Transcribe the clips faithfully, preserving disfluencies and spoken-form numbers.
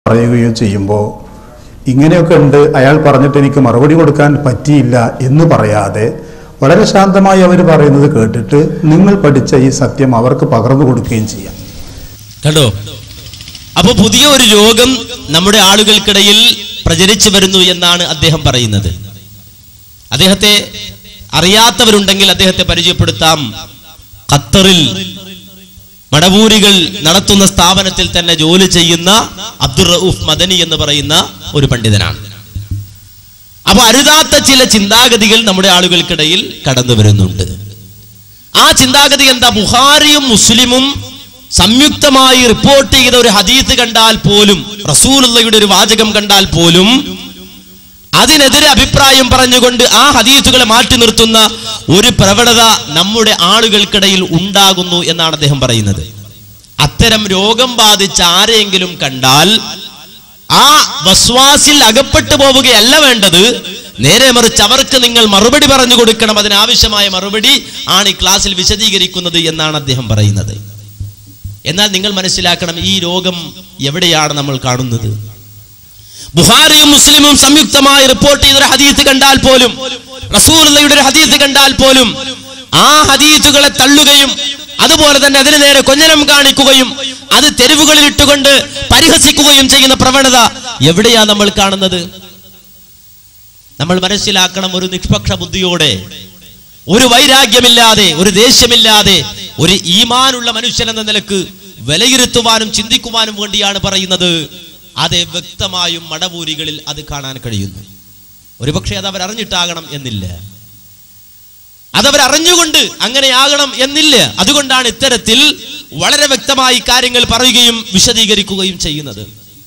പറയുകയോ ചെയ്യുമ്പോൾ ഇങ്ങനെയൊക്കെ ഉണ്ട്, അയാൾ പറഞ്ഞിട്ട് എനിക്ക് മറുപടി കൊടുക്കാൻ പറ്റിയില്ല എന്ന് പറയാതെ വളരെ ശാന്തമായി അവർ പറയുന്നത് കേട്ടിട്ട് നിങ്ങൾ പഠിച്ച ഈ സത്യം അവർക്ക് പകർന്നു കൊടുക്കുകയും ചെയ്യാം. കണ്ടോ? അപ്പൊ പുതിയ ഒരു രോഗം നമ്മുടെ ആളുകൾക്കിടയിൽ പ്രചരിച്ചു വരുന്നു എന്നാണ് അദ്ദേഹം പറയുന്നത്. അദ്ദേഹത്തെ അറിയാത്തവരുണ്ടെങ്കിൽ അദ്ദേഹത്തെ പരിചയപ്പെടുത്താം. ഖത്തറിൽ മടവൂരികൾ നടത്തുന്ന സ്ഥാപനത്തിൽ തന്നെ ജോലി ചെയ്യുന്ന അബ്ദുർ റഊഫ് മദനി എന്ന് പറയുന്ന ഒരു പണ്ഡിതനാണ്. അപ്പൊ അരുതാത്ത ചില ചിന്താഗതികൾ നമ്മുടെ ആളുകൾക്കിടയിൽ കടന്നു വരുന്നുണ്ട്. ആ ചിന്താഗതി എന്താ? ബുഖാരിയും മുസ്ലിമും സംയുക്തമായി റിപ്പോർട്ട് ചെയ്ത ഒരു ഹദീസ് കണ്ടാൽ പോലും, റസൂലുള്ളാഹിയുടെ ഒരു വാചകം കണ്ടാൽ പോലും അതിനെതിരെ അഭിപ്രായം പറഞ്ഞുകൊണ്ട് ആ ഹദീസുകളെ മാറ്റി നിർത്തുന്ന ഒരു പ്രവണത നമ്മുടെ ആളുകൾക്കിടയിൽ ഉണ്ടാകുന്നു എന്നാണ് അദ്ദേഹം പറയുന്നത്. അത്തരം രോഗം ബാധിച്ച ആരെയെങ്കിലും കണ്ടാൽ ആ വസ്വാസിൽ അകപ്പെട്ടു പോവുകയല്ല വേണ്ടത്, നേരെ മറിച്ച് അവർക്ക് നിങ്ങൾ മറുപടി പറഞ്ഞു കൊടുക്കണം. അതിനാവശ്യമായ മറുപടി ആണ് ഈ ക്ലാസ്സിൽ വിശദീകരിക്കുന്നത് എന്നാണ് അദ്ദേഹം പറയുന്നത്. എന്നാൽ നിങ്ങൾ മനസ്സിലാക്കണം, ഈ രോഗം എവിടെയാണ് നമ്മൾ കാണുന്നത്? ബുഖാരിയും മുസ്ലിമും സംയുക്തമായി റിപ്പോർട്ട് ചെയ്തൊരു ഹദീസ് കണ്ടാൽ പോലും, റസൂലുള്ളാഹിയുടെ ഒരു ഹദീസ് കണ്ടാൽ പോലും ആ ഹദീസുകളെ തള്ളുകയും അതുപോലെ തന്നെ അതിന് നേരെ കൊഞ്ഞനം കാണിക്കുകയും അത് തെരുവുകളിൽ ഇട്ടുകൊണ്ട് പരിഹസിക്കുകയും ചെയ്യുന്ന പ്രവണത എവിടെയാ നമ്മൾ കാണുന്നത്? നമ്മൾ മനസ്സിലാക്കണം, ഒരു നിഷ്പക്ഷ ബുദ്ധിയോടെ, ഒരു വൈരാഗ്യമില്ലാതെ, ഒരു ദേഷ്യമില്ലാതെ, ഒരു ഈമാനുള്ള മനുഷ്യൻ എന്ന നിലക്ക് വിലയിരുത്തുവാനും ചിന്തിക്കുവാനും വേണ്ടിയാണ് പറയുന്നത്. അത് വ്യക്തമായും മടവൂരികളിൽ അത് കാണാൻ കഴിയുന്നു. ഒരുപക്ഷെ അത് അവരറിഞ്ഞിട്ടാകണം എന്നില്ല, അതവരറിഞ്ഞുകൊണ്ട് അങ്ങനെയാകണം എന്നില്ല. അതുകൊണ്ടാണ് ഇത്തരത്തിൽ വളരെ വ്യക്തമായി കാര്യങ്ങൾ പറയുകയും വിശദീകരിക്കുകയും ചെയ്യുന്നത്.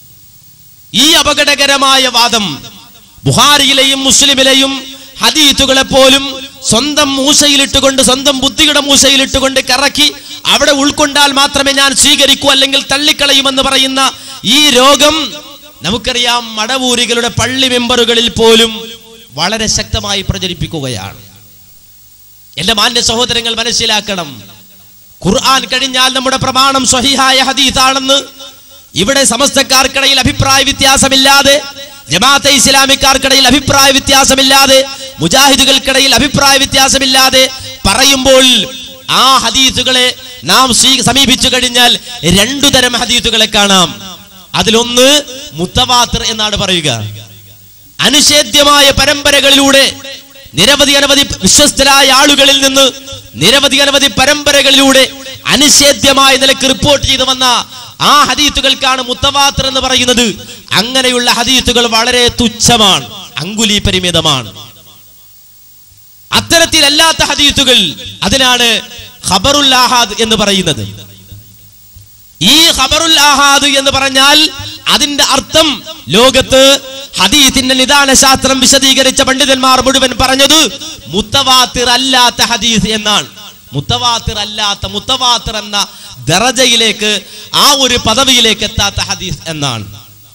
ഈ അപകടകരമായ വാദം ബുഖാരിയിലെയും മുസ്ലിമിലെയും ഹദീസുകളെ പോലും സ്വന്തം മൂശയിലിട്ടുകൊണ്ട്, സ്വന്തം ബുദ്ധിയുടെ മൂശയിലിട്ടുകൊണ്ട് കറക്കി അവിടെ ഉൾക്കൊണ്ടാൽ മാത്രമേ ഞാൻ സ്വീകരിക്കൂ, അല്ലെങ്കിൽ തള്ളിക്കളയുമെന്ന് പറയുന്ന ഈ രോഗം നമുക്കറിയാം മടവൂരികളുടെ പള്ളി മെമ്പറുകളിൽ പോലും വളരെ ശക്തമായി പ്രചരിപ്പിക്കുകയാണ്. എന്റെ മാന്യ സഹോദരങ്ങൾ മനസ്സിലാക്കണം, ഖുർആൻ കഴിഞ്ഞാൽ നമ്മുടെ പ്രമാണം സ്വഹീഹായ ഹദീസാണെന്ന് ഇവിടെ സമസ്തക്കാർക്കിടയിൽ അഭിപ്രായ വ്യത്യാസമില്ലാതെ, ജമാഅത്തെ ഇസ്ലാമിക്കാർക്കിടയിൽ അഭിപ്രായ വ്യത്യാസമില്ലാതെ, മുജാഹിദുകൾക്കിടയിൽ അഭിപ്രായ വ്യത്യാസമില്ലാതെ പറയുമ്പോൾ ആ ഹദീസുകളെ നാം സമീപിച്ചു കഴിഞ്ഞാൽ രണ്ടു തരം ഹദീസുകളെ കാണാം. അതിലൊന്ന് മുത്തവാത്തിർ എന്നാണ് പറയുക. അനിഷേധ്യമായ പരമ്പരകളിലൂടെ നിരവധി അനവധി വിശ്വസ്തരായ ആളുകളിൽ നിന്ന് നിരവധി അനവധി പരമ്പരകളിലൂടെ അനിഷേധ്യമായ നിലക്ക് റിപ്പോർട്ട് ചെയ്തു വന്ന ആ ഹദീസുകൾക്കാണ് മുത്തവാത്തിർ എന്ന് പറയുന്നത്. അങ്ങനെയുള്ള ഹദീസുകൾ വളരെ തുച്ഛമാണ്, അങ്കുലി പരിമിതമാണ്. അത്തരത്തിലല്ലാത്ത ഹദീസുകൾ, അതിനാണ് ഖബറുൽ ആഹാദ് എന്ന് പറയുന്നത്. ഈ ഖബറുൽ ആഹാദ് എന്ന് പറഞ്ഞാൽ അതിന്റെ അർത്ഥം ലോകത്ത് ഹദീസിന്റെ നിദാന ശാസ്ത്രം വിശദീകരിച്ച പണ്ഡിതന്മാർ മുഴുവൻ പറഞ്ഞത് മുത്തവാത്തിർ അല്ലാത്ത ഹദീസ് എന്നാണ്. മുത്തവാത്തിർ അല്ലാത്ത, മുത്തവാത്തിർ എന്ന ദറജയിലേക്ക്, ആ ഒരു പദവിയിലേക്ക് എത്താത്ത ഹദീസ് എന്നാണ്.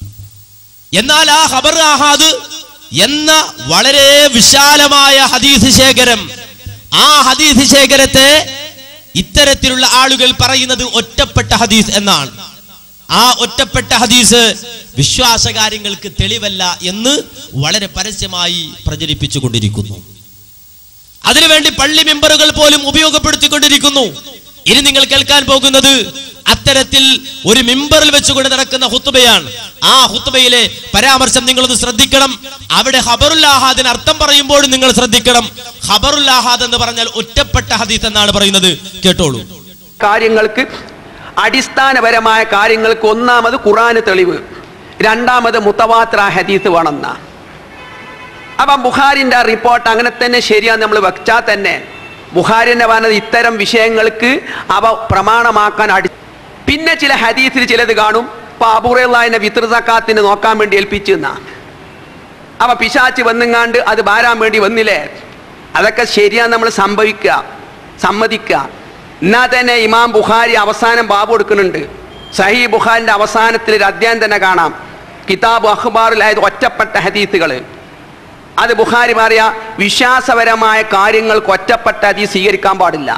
എന്നാൽ ആ ഖബർ ആഹാദ് എന്ന വളരെ വിശാലമായ ഹദീസ് ശേഖരം, ആ ഹദീസ് ശേഖരത്തെ ഇത്തരത്തിലുള്ള ആളുകൾ പറയുന്നത് ഒറ്റപ്പെട്ട ഹദീസ് എന്നാണ്. ആ ഒറ്റപ്പെട്ട ഹദീസ് വിശ്വാസകാര്യങ്ങൾക്ക് തെളിവല്ല എന്ന് വളരെ പരസ്യമായി പ്രചരിപ്പിച്ചു കൊണ്ടിരിക്കുന്നു. അതിനുവേണ്ടി പള്ളി മെമ്പറുകൾ പോലും ഉപയോഗപ്പെടുത്തിക്കൊണ്ടിരിക്കുന്നു. ഇനി നിങ്ങൾ കേൾക്കാൻ പോകുന്നത് അത്തരത്തിൽ ഒരു മിമ്പറിൽ വെച്ചുകൊണ്ട് നടക്കുന്ന ഹുത്തുബയാണ്. ആ ഹുത്തുബയിലെ പരാമർശം നിങ്ങളൊന്ന് ശ്രദ്ധിക്കണം. അവിടെ ഖബറുൽ ആഹാദിന് അർത്ഥം പറയുമ്പോഴും നിങ്ങൾ ശ്രദ്ധിക്കണം. ഖബറുൽ ആഹാദ് എന്ന് പറഞ്ഞാൽ ഒറ്റപ്പെട്ട ഹദീസ് എന്നാണ് പറയുന്നത്. കേട്ടോളൂ. കാര്യങ്ങൾക്ക്, അടിസ്ഥാനപരമായ കാര്യങ്ങൾക്ക് ഒന്നാമത് ഖുർആന് തെളിവ്, രണ്ടാമത് മുത്തവാത്തിർ ഹദീസ് വേണമെന്ന. അപ്പം ബുഖാരിന്റെ റിപ്പോർട്ട് അങ്ങനെ തന്നെ ശരിയാന്ന് നമ്മൾ വെച്ചാൽ തന്നെ ബുഖാരിന്റെ പറഞ്ഞത് ഇത്തരം വിഷയങ്ങൾക്ക് അവ പ്രമാണമാക്കാൻ അടി. പിന്നെ ചില ഹദീസിൽ ചിലത് കാണും, ഇപ്പൊ അബൂ ഹുറൈറയെ വിത്ർ സക്കാത്തിന് നോക്കാൻ വേണ്ടി ഏൽപ്പിച്ചു എന്നാ. അവ പിശാച്ച് വന്നുങ്ങാണ്ട് അത് ഭാരാൻ വേണ്ടി വന്നില്ലേ, അതൊക്കെ ശരിയാന്ന് നമ്മൾ സംഭവിക്കുക, സമ്മതിക്കുക. എന്നാ തന്നെ ഇമാം ബുഖാരി അവസാനം ബാബു കൊടുക്കുന്നുണ്ട്. സഹീ ബുഖാരിന്റെ അവസാനത്തിൽ ഒരു അധ്യായം തന്നെ കാണാം, കിതാബ് അഖ്ബാറിലായത് ഒറ്റപ്പെട്ട ഹദീസുകൾ. അത് ബുഖാരി പറയാ, വിശ്വാസപരമായ കാര്യങ്ങൾക്ക് ഒറ്റപ്പെട്ട ഹദീസ് സ്വീകരിക്കാൻ പാടില്ല.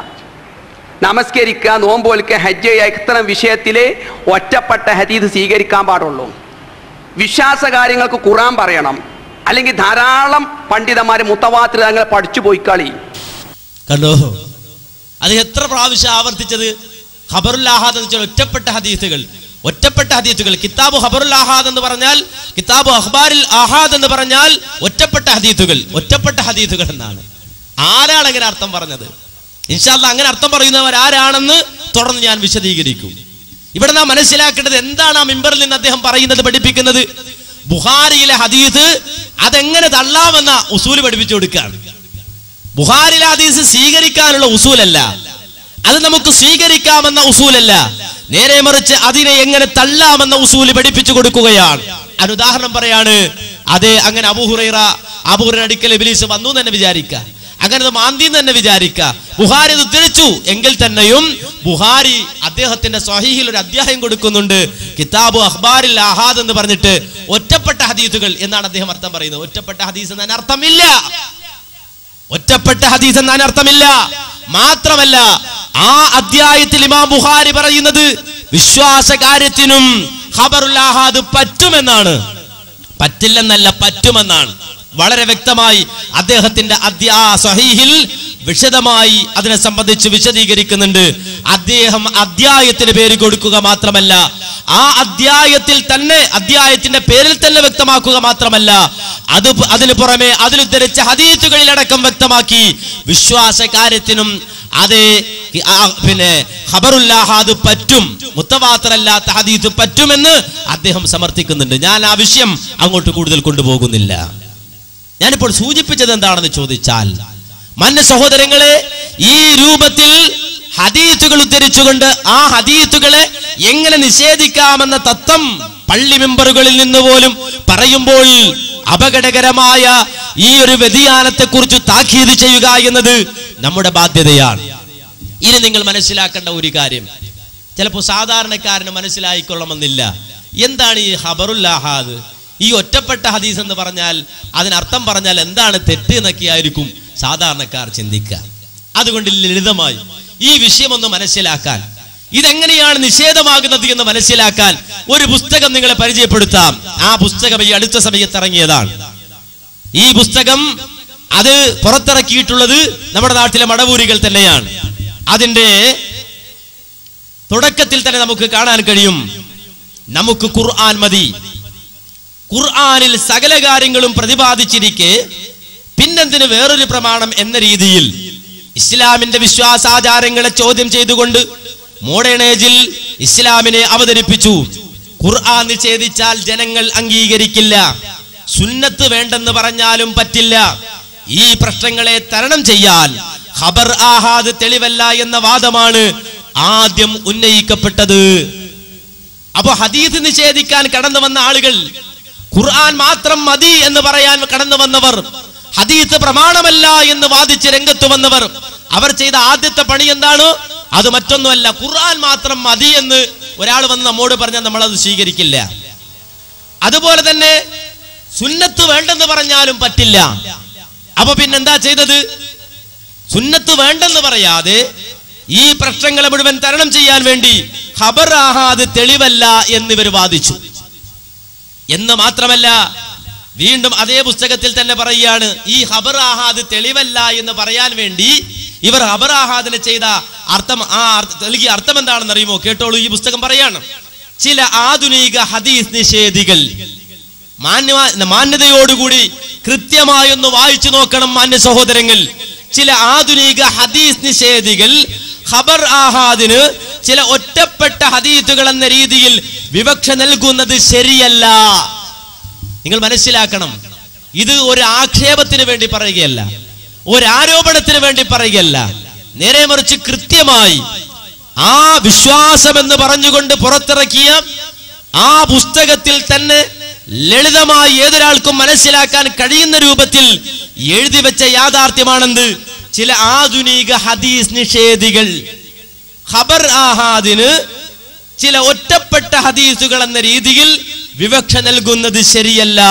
നമസ്കരിക്കുക, നോമ്പ് വലിക്കുക, ഹജ്ജ് ചെയ്യുക, ഇത്തരം വിഷയത്തിലെ ഒറ്റപ്പെട്ട ഹദീസ് സ്വീകരിക്കാൻ പാടുള്ളൂ. വിശ്വാസ കാര്യങ്ങൾക്ക് ഖുർആൻ പറയണം, അല്ലെങ്കിൽ ധാരാളം പണ്ഡിതന്മാര് മുത്തവാത്തിർ അങ്ങനെ പഠിച്ചു പോയി കളി കണ്ടോ? അത് എത്ര പ്രാവശ്യം ആവർത്തിച്ചത്? ഖബറുൽ ആഹാദ് എന്ന് വെച്ചാൽ ഒറ്റപ്പെട്ട ഹദീസുകൾ, ഒറ്റപ്പെട്ട ഹദീസുകൾ. കിതാബ് ഖബറുൽ ആഹാദ് എന്ന് പറഞ്ഞാൽ, കിതാബ് അഖ്ബാരിൽ ആഹാദ് എന്ന് പറഞ്ഞാൽ ഒറ്റപ്പെട്ട ഹദീസുകൾ, ഒറ്റപ്പെട്ട ഹദീസുകൾ എന്നാണ്. ആരാണ് അങ്ങനെ അർത്ഥം പറഞ്ഞത്? ഇൻഷാ അല്ലാഹ് അങ്ങനെ അർത്ഥം പറയുന്നവർ ആരാണെന്ന് തുടർന്ന് ഞാൻ വിശദീകരിക്കും. ഇവിടെ നാം മനസ്സിലാക്കേണ്ടത് എന്താണ് ആ മിമ്പറിൽ നിന്ന് അദ്ദേഹം പറയുന്നത്, പഠിപ്പിക്കുന്നത്? ബുഖാരിയിലെ ഹദീസ് അതെങ്ങനെ തള്ളാമെന്ന ഉസൂല് പഠിപ്പിച്ചു കൊടുക്കുകയാണ്. ബുഖാരിയിലെ ഹദീസ് സ്വീകരിക്കാനുള്ള ഉസൂലല്ല, അത് നമുക്ക് സ്വീകരിക്കാമെന്ന ഉസൂലല്ല, നേരെ മറിച്ച് അതിനെ എങ്ങനെ തള്ളാമെന്ന ഉസൂല് പഠിപ്പിച്ചു കൊടുക്കുകയാണ്. അതിന് ഉദാഹരണം പറയാണ്. അതെ, അങ്ങനെ അബൂ ഹുറൈറ അബൂ ഹുറൈറ അടുക്കൽ ഇബ്ലീസ് വന്നു തന്നെ വിചാരിക്കുക, അങ്ങനെ മാന്തി തന്നെ വിചാരിക്കുക. ബുഖാരി ഇത് തിരിച്ചു എങ്കിൽ തന്നെയും ബുഖാരി അദ്ദേഹത്തിന്റെ സ്വഹീഹിൽ ഒരു അധ്യായം കൊടുക്കുന്നുണ്ട്, കിതാബ് അഖ്ബാരിൽ ആഹാദ് എന്ന് പറഞ്ഞിട്ട് ഒറ്റപ്പെട്ട ഹദീസുകൾ എന്നാണ് അദ്ദേഹം അർത്ഥം പറയുന്നത്. ഒറ്റപ്പെട്ട ഹദീസ് എന്നാണ് അർത്ഥമില്ല, ഒറ്റപ്പെട്ട ഹദീസ് എന്നാണ് അർത്ഥമില്ല. മാത്രമല്ല ആ അധ്യായത്തിൽ ഇമാം ബുഖാരി പറയുന്നത് വിശ്വാസ കാര്യത്തിനും ഖബറുൽ ആഹാദ് പറ്റുമെന്നാണ്, പറ്റില്ലെന്നല്ല പറ്റുമെന്നാണ്. വളരെ വ്യക്തമായി അദ്ദേഹത്തിന്റെ അധ്യാ സ്വഹീഹിൽ വിശദമായി അതിനെ സംബന്ധിച്ച് വിശദീകരിക്കുന്നുണ്ട്. അദ്ദേഹം അധ്യായത്തിന് പേര് കൊടുക്കുക മാത്രമല്ല, ആ അധ്യായത്തിൽ തന്നെ അധ്യായത്തിന്റെ പേരിൽ തന്നെ വ്യക്തമാക്കുക മാത്രമല്ല, അത് അതിനു പുറമെ അതിലുദ്ധരിച്ച ഹദീസുകളിലടക്കം വ്യക്തമാക്കി വിശ്വാസ കാര്യത്തിനും അതേ പിന്നെ ഖബറുൽ ആഹാദ് പറ്റും, മുത്തവാത്തിറല്ലാത്ത ഹദീസ് പറ്റുമെന്ന് അദ്ദേഹം സമർത്ഥിക്കുന്നുണ്ട്. ഞാൻ ആ വിഷയം അങ്ങോട്ട് കൂടുതൽ കൊണ്ടുപോകുന്നില്ല. ഞാനിപ്പോൾ സൂചിപ്പിച്ചത് എന്താണെന്ന് ചോദിച്ചാൽ, മാന്യ സഹോദരങ്ങളെ, ഈ രൂപത്തിൽ ഹദീസുകൾ ഉദ്ധരിച്ചുകൊണ്ട് ആ ഹദീസുകളെ എങ്ങനെ നിഷേധിക്കാമെന്ന തത്വം പള്ളി മെമ്പറുകളിൽ നിന്ന് പോലും പറയുമ്പോൾ അപകടകരമായ ഈ ഒരു വ്യതിയാനത്തെ കുറിച്ച് താക്കീത് ചെയ്യുക എന്നത് നമ്മുടെ ബാധ്യതയാണ്. ഇനി നിങ്ങൾ മനസ്സിലാക്കേണ്ട ഒരു കാര്യം, ചിലപ്പോൾ സാധാരണക്കാരന് മനസ്സിലായിക്കൊള്ളണമെന്നില്ല. എന്താണ് ഈ ഖബറുൽ ആഹാദ്, ഈ ഒറ്റപ്പെട്ട ഹദീസ് എന്ന് പറഞ്ഞാൽ അതിനർത്ഥം പറഞ്ഞാൽ എന്താണ് തെറ്റ് എന്നൊക്കെയായിരിക്കും സാധാരണക്കാർ ചിന്തിക്കുക. അതുകൊണ്ട് ലളിതമായി ഈ വിഷയം ഒന്ന് മനസ്സിലാക്കാൻ, ഇതെങ്ങനെയാണ് നിഷേധമാകുന്നത് എന്ന് മനസ്സിലാക്കാൻ ഒരു പുസ്തകം നിങ്ങളെ പരിചയപ്പെടുത്താം. ആ പുസ്തകം ഈ അടുത്ത സമയത്ത് ഇറങ്ങിയതാണ്. ഈ പുസ്തകം അത് പുറത്തിറക്കിയിട്ടുള്ളത് നമ്മുടെ നാട്ടിലെ മടവൂരികൾ തന്നെയാണ്. അതിന്റെ തുടക്കത്തിൽ തന്നെ നമുക്ക് കാണാൻ കഴിയും, നമുക്ക് ഖുർആൻ മതി, ഖുർആനിൽ സകല കാര്യങ്ങളും പ്രതിപാദിച്ചിരിക്കെ പിന്നെന്തിന് വേറൊരു പ്രമാണം എന്ന രീതിയിൽ ഇസ്ലാമിന്റെ വിശ്വാസാചാരങ്ങളെ ചോദ്യം ചെയ്തുകൊണ്ട് മോഡേൺ ഏജിൽ ഇസ്ലാമിനെ അവതരിപ്പിച്ചു. ഖുർആൻ നിഷേധിച്ചാൽ ജനങ്ങൾ അംഗീകരിക്കില്ല, സുന്നത്ത് വേണ്ടെന്ന് പറഞ്ഞാലും പറ്റില്ല. ഈ പ്രശ്നങ്ങളെ തരണം ചെയ്യാൻ ഖബർ ആഹാദ് തെളിവല്ല എന്ന വാദമാണ് ആദ്യം ഉന്നയിക്കപ്പെട്ടത്. അപ്പൊ ഹദീസ് നിഷേധിക്കാൻ കടന്നു വന്ന ആളുകൾ, ഖുർആൻ മാത്രം മതി എന്ന് പറയാൻ കടന്നു വന്നവർ, ഹദീസ് പ്രമാണമല്ല എന്ന് വാദിച്ച് രംഗത്ത് വന്നവർ, അവർ ചെയ്ത ആദ്യത്തെ പണി എന്താണ്? അത് മറ്റൊന്നുമല്ല, ഖുർആൻ മാത്രം മതി എന്ന് ഒരാൾ വന്ന് നമ്മോട് പറഞ്ഞാൽ നമ്മൾ അത് സ്വീകരിക്കില്ല. അതുപോലെ തന്നെ സുന്നത്ത് വേണ്ടെന്ന് പറഞ്ഞാലും പറ്റില്ല. അപ്പൊ പിന്നെന്താ ചെയ്തത്? സുന്നത്ത് വേണ്ടെന്ന് പറയാതെ ഈ പ്രശ്നങ്ങളെ മുഴുവൻ തരണം ചെയ്യാൻ വേണ്ടി ഖബർ ആഹാദ് തെളിവല്ല എന്നിവർ വാദിച്ചു. എന്ന് മാത്രമല്ല, വീണ്ടും അതേ പുസ്തകത്തിൽ തന്നെ പറയുകയാണ്, ഈ ഖബർ ആഹാദ് തെളിവല്ല എന്ന് പറയാൻ വേണ്ടി ഇവർ ഖബർ ആഹാദിന് ചെയ്ത അർത്ഥം, ആ നൽകിയ അർത്ഥം എന്താണെന്ന് അറിയുമോ? കേട്ടോളൂ. ഈ പുസ്തകം പറയാണ്, ചില ആധുനിക ഹദീസ് നിഷേധികൾ, മാന്യ മാന്യതയോടുകൂടി കൃത്യമായൊന്ന് വായിച്ചു നോക്കണം മാന്യ സഹോദരങ്ങൾ, ചില ആധുനിക ഹദീസ് നിഷേധികൾ ഖബർ ആഹാദിന് ചില ഒറ്റപ്പെട്ട ഹദീസുകൾ എന്ന രീതിയിൽ വിവക്ഷ നൽകുന്നത് ശരിയല്ല. നിങ്ങൾ മനസ്സിലാക്കണം, ഇത് ഒരു ആക്ഷേപത്തിന് വേണ്ടി പറയുകയല്ല, ഒരാരോപണത്തിന് വേണ്ടി പറയുകയല്ല, നേരെ മറിച്ച് കൃത്യമായി ആ വിശ്വാസം എന്ന് പറഞ്ഞുകൊണ്ട് പുറത്തിറക്കിയ ആ പുസ്തകത്തിൽ തന്നെ ലളിതമായി ഏതൊരാൾക്കും മനസ്സിലാക്കാൻ കഴിയുന്ന രൂപത്തിൽ എഴുതി വെച്ച യാഥാർത്ഥ്യമാണെന്ത്? ചില ആധുനിക ഹദീസ് നിഷേധികൾ ഖബർ ആഹാദിന് ചില ഒറ്റപ്പെട്ട ഹദീസുകൾ എന്ന രീതിയിൽ വിവക്ഷ നൽകുന്നത് ശരിയല്ല.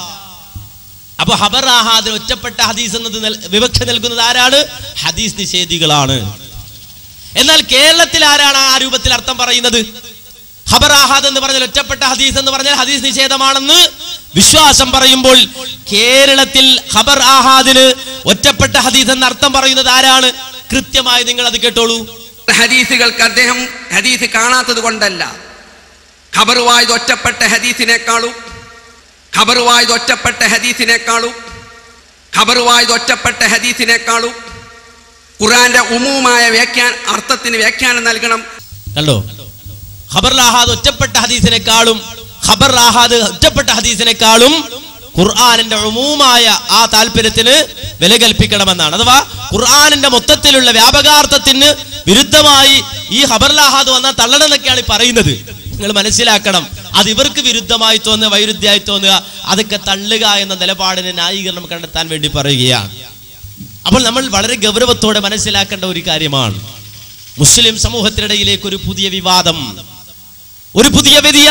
അപ്പൊ ഖബർ ആഹാദിന് ഒറ്റപ്പെട്ട ഹദീസ് എന്നത് വിവക്ഷ നൽകുന്നത് ആരാണ്? ഹദീസ് നിഷേധികളാണ്. എന്നാൽ കേരളത്തിൽ ആരാണ് ആ രൂപത്തിൽ അർത്ഥം പറയുന്നത്? ഖബർ ആഹാദ് എന്ന് പറഞ്ഞാൽ ഒറ്റപ്പെട്ട ഹദീസ് എന്ന് പറഞ്ഞാൽ ഹദീസ് നിഷേധമാണെന്ന് വിശ്വാസം പറയുമ്പോൾ കേരളത്തിൽ ഖബർ ആഹാദിന് ഒറ്റപ്പെട്ട ഹദീസ് എന്ന അർത്ഥം പറയുന്നത് ആരാണ്? കൃത്യമായി നിങ്ങൾ അത് കേട്ടോളൂ. ഹദീസുകൾക്ക് അദ്ദേഹം ഹദീസ് കാണാത്തത് കൊണ്ടല്ല, ഖബറുവായത് ഒറ്റപ്പെട്ട ഹദീസിനേക്കാളും ഖബറുവായത് ഒറ്റപ്പെട്ട ഹദീസിനേക്കാളും ഖബറുവായത് ഒറ്റപ്പെട്ട ഹദീസിനേക്കാളും ഖുർആന്റെ ഉമൂമായ വ്യാഖ്യാന അർത്ഥത്തിന് വ്യാഖ്യാനം നൽകണം. കണ്ടോ? ഖബർ ആഹാദ് ഒറ്റപ്പെട്ട ഹദീസിനേക്കാളും ഖബർ ആഹാദ് ഒറ്റപ്പെട്ട ഹദീസിനേക്കാളും ഖുർആനിന്റെ ഉമൂമായ ആ താല്പര്യത്തിന് വില കൽപ്പിക്കണമെന്നാണ്. അഥവാ ഖുർആനിന്റെ മൊത്തത്തിലുള്ള വ്യാപകാർത്ഥത്തിന് വിരുദ്ധമായി ഈ ഖബർ ആഹാദ് വന്നാൽ തള്ളണം എന്നൊക്കെയാണ് പറയുന്നത്. നിങ്ങൾ മനസ്സിലാക്കണം, അത് ഇവർക്ക് വിരുദ്ധമായി തോന്നുക, വൈരുദ്ധ്യമായി തോന്നുക, അതൊക്കെ തള്ളുക എന്ന നിലപാടിന് ന്യായീകരണം കണ്ടെത്താൻ വേണ്ടി പറയുകയാണ്. അപ്പോൾ നമ്മൾ വളരെ ഗൗരവത്തോടെ മനസ്സിലാക്കേണ്ട ഒരു കാര്യമാണ്, മുസ്ലിം സമൂഹത്തിനിടയിലേക്ക് ഒരു പുതിയ വിവാദം, ഒരു പുതിയ വ്യതിയാനം